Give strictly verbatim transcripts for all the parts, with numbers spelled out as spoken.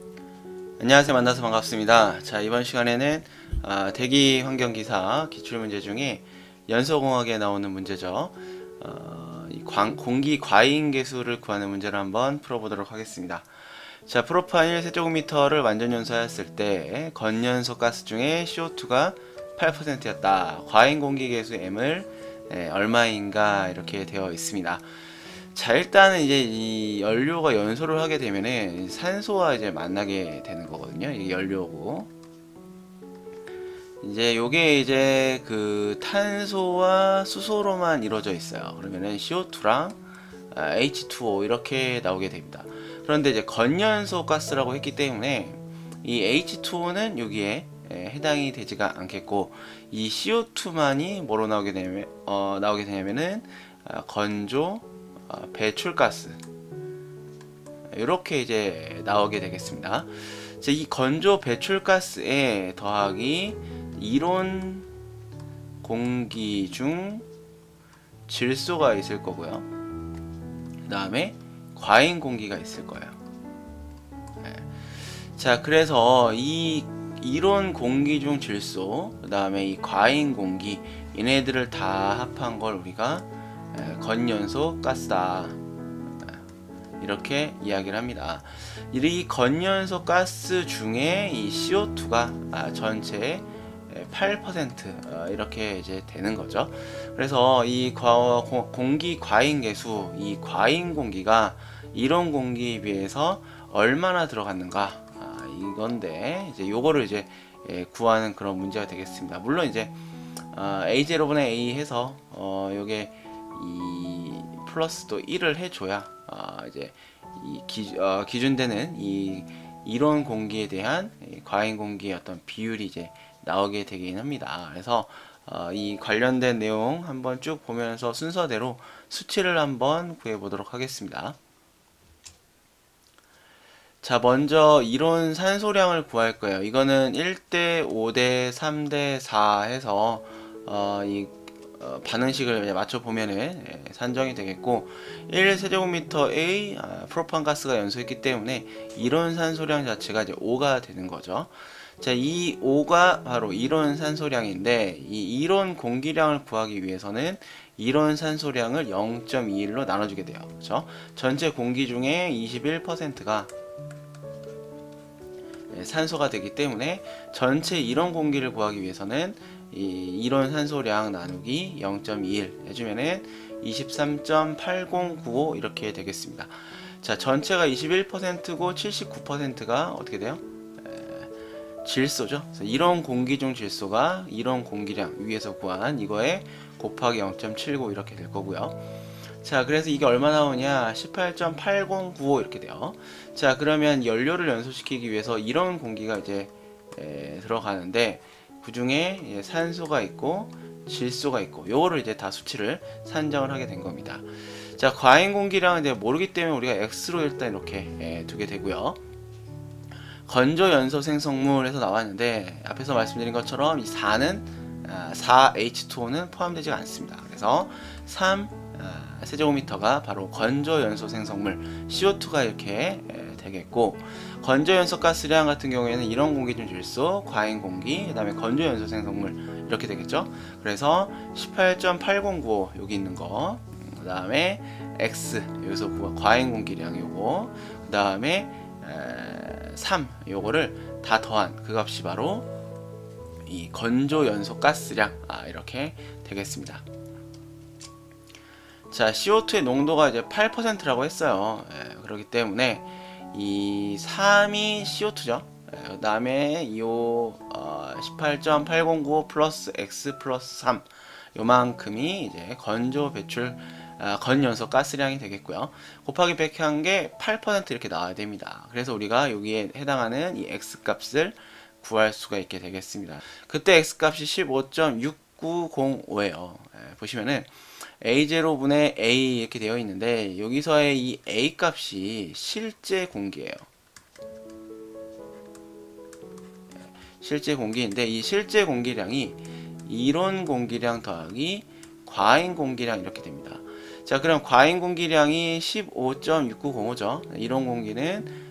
안녕하세요. 만나서 반갑습니다. 자, 이번 시간에는 아, 대기 환경기사 기출문제 중에 연소공학에 나오는 문제죠. 어, 이 광, 공기 과잉 계수를 구하는 문제를 한번 풀어보도록 하겠습니다. 자, 프로파일 세제곱미터를 완전 연소하였을 때 건연소 가스 중에 씨오투가 팔 퍼센트였다. 과잉 공기 계수 M을 에, 얼마인가 이렇게 되어 있습니다. 자, 일단은 이제 이 연료가 연소를 하게 되면은 산소와 이제 만나게 되는 거거든요. 이게 연료고. 이제 요게 이제 그 탄소와 수소로만 이루어져 있어요. 그러면은 씨오투랑 에이치투오 이렇게 나오게 됩니다. 그런데 이제 건연소 가스라고 했기 때문에 이 에이치투오는 여기에 해당이 되지가 않겠고, 이 씨오투만이 뭐로 나오게 되냐면 어, 나오게 되냐면은 건조 배출가스 이렇게 이제 나오게 되겠습니다. 이 건조 배출가스에 더하기 이론 공기 중 질소가 있을 거고요. 그 다음에 과잉 공기가 있을 거예요. 네. 자, 그래서 이 이론 공기 중 질소, 그 다음에 이 과잉 공기, 얘네들을 다 합한 걸 우리가 건연소 가스다 이렇게 이야기를 합니다. 이 건연소 가스 중에 이 씨오투가 전체의 팔 퍼센트 이렇게 이제 되는 거죠. 그래서 이 공기 과잉 계수, 이 과잉 공기가 이론 공기에 비해서 얼마나 들어갔는가, 이건데 이제 요거를 이제 구하는 그런 문제가 되겠습니다. 물론 이제 에이 제로분의 A 해서 어 요게 이 플러스 또 일을 해줘야 어 이제 이 기, 어, 기준되는 이 이론 공기에 대한 과잉 공기의 어떤 비율이 이제 나오게 되긴 합니다. 그래서 어, 이 관련된 내용 한번 쭉 보면서 순서대로 수치를 한번 구해 보도록 하겠습니다. 자, 먼저 이론 산소량을 구할 거예요. 이거는 일 대 오 대 삼 대 사 해서 어, 이 어, 반응식을 맞춰보면은 예, 산정이 되겠고, 일 세제곱미터의 아, 프로판 가스가 연소했기 때문에 이론 산소량 자체가 이제 오가 되는 거죠. 자, 이 오가 바로 이론 산소량인데, 이 이론 공기량을 구하기 위해서는 이론 산소량을 영 점 이일로 나눠주게 돼요. 그렇죠? 전체 공기 중에 이십일 퍼센트가 산소가 되기 때문에 전체 이론 공기를 구하기 위해서는 이 이론 산소량 나누기 영 점 이일 해주면은 이십삼 점 팔공구오 이렇게 되겠습니다. 자, 전체가 이십일 퍼센트고 칠십구 퍼센트가 어떻게 돼요? 에, 질소죠. 이론 공기 중 질소가 이론 공기량 위에서 구한 이거에 곱하기 영 점 칠구 이렇게 될 거고요. 자, 그래서 이게 얼마 나오냐? 십팔 점 팔공구오 이렇게 돼요. 자, 그러면 연료를 연소시키기 위해서 이런 공기가 이제 에, 들어가는데, 그 중에 산소가 있고 질소가 있고, 요거를 이제 다 수치를 산정을 하게 된 겁니다. 자, 과잉 공기량은 이제 모르기 때문에 우리가 X로 일단 이렇게 에, 두게 되고요. 건조 연소 생성물에서 나왔는데, 앞에서 말씀드린 것처럼 이 사는 아, 사 에이치투오는 포함되지 않습니다. 그래서 삼 세제곱미터가 바로 건조 연소 생성물 씨오투가 이렇게 되겠고, 건조 연소 가스량 같은 경우에는 이런 공기 중 질소, 과잉 공기, 그 다음에 건조 연소 생성물 이렇게 되겠죠. 그래서 십팔 점 팔공구오 여기 있는 거, 그 다음에 X 여기서 과잉 공기량 요거, 그 다음에 삼 요거를 다 더한 그 값이 바로 이 건조 연소 가스량 아, 이렇게 되겠습니다. 자, 씨오투의 농도가 이제 팔 퍼센트라고 했어요. 예, 그렇기 때문에 이 삼이 씨오투죠. 예, 그 다음에 이 어, 십팔 점 팔공구오 플러스 X 플러스 삼 요만큼이 이제 건조 배출 아, 건연소 가스량이 되겠고요. 곱하기 백한 게 팔 퍼센트 이렇게 나와야 됩니다. 그래서 우리가 여기에 해당하는 이 X 값을 구할 수가 있게 되겠습니다. 그때 X 값이 십오 점 육구공오예요. 예, 보시면은 에이 제로분의 A 이렇게 되어 있는데, 여기서의 이 A 값이 실제 공기예요. 실제 공기인데, 이 실제 공기량이 이론 공기량 더하기 과잉 공기량 이렇게 됩니다. 자, 그럼 과잉 공기량이 십오 점 육구공오죠. 이론 공기는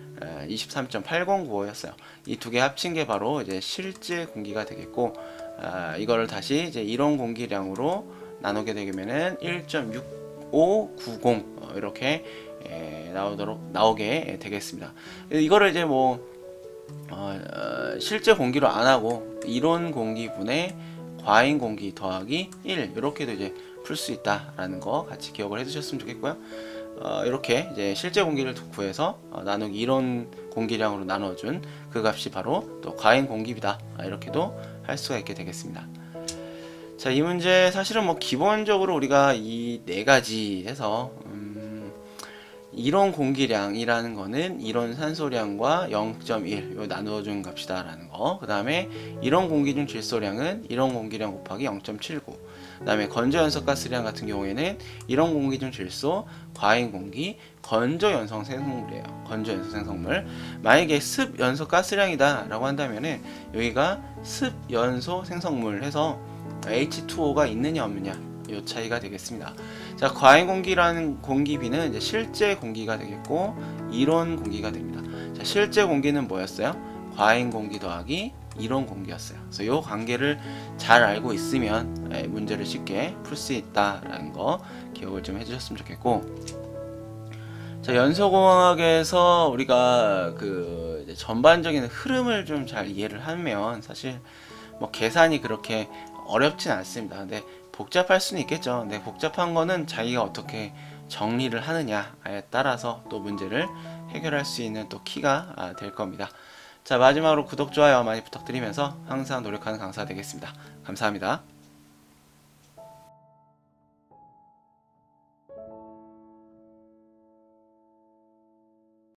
이십삼 점 팔공구오였어요. 이 두 개 합친 게 바로 이제 실제 공기가 되겠고, 아, 이거를 다시 이제 이론 공기량으로 나누게 되면은 일 점 육오구공 어, 이렇게 에, 나오도록 나오게 되겠습니다. 이거를 이제 뭐 어, 어, 실제 공기로 안 하고 이론 공기분의 과잉 공기 더하기 일 이렇게도 이제 풀 수 있다라는 거 같이 기억을 해두셨으면 좋겠고요. 어, 이렇게 이제 실제 공기를 구해서 어, 나누기 이론 공기량으로 나눠준 그 값이 바로 또 과잉 공기비다. 아, 이렇게도 할 수가 있게 되겠습니다. 자, 이 문제 사실은 뭐 기본적으로 우리가 이 네 가지 해서 음, 이론 공기량이라는 거는 이론 산소량과 영 점 일 요 나누어준 값이다 라는 거. 그 다음에 이론 공기 중 질소량은 이론 공기량 곱하기 영 점 칠구. 그 다음에 건조 연소가스량 같은 경우에는 이론 공기 중 질소, 과잉 공기, 건조 연소 생성물이에요. 건조 연소 생성물. 만약에 습 연소 가스량이다 라고 한다면은 여기가 습 연소 생성물 해서 에이치 투 오가 있느냐 없느냐 이 차이가 되겠습니다. 자, 과잉 공기라는 공기비는 이제 실제 공기가 되겠고 이론 공기가 됩니다. 자, 실제 공기는 뭐였어요? 과잉 공기 더하기 이론 공기였어요. 그래서 이 관계를 잘 알고 있으면 문제를 쉽게 풀 수 있다라는 거 기억을 좀 해주셨으면 좋겠고, 자, 연소공학에서 우리가 그 이제 전반적인 흐름을 좀 잘 이해를 하면 사실 뭐 계산이 그렇게 어렵진 않습니다. 근데 복잡할 수는 있겠죠. 근데 복잡한 거는 자기가 어떻게 정리를 하느냐에 따라서 또 문제를 해결할 수 있는 또 키가 될 겁니다. 자, 마지막으로 구독, 좋아요 많이 부탁드리면서 항상 노력하는 강사가 되겠습니다. 감사합니다.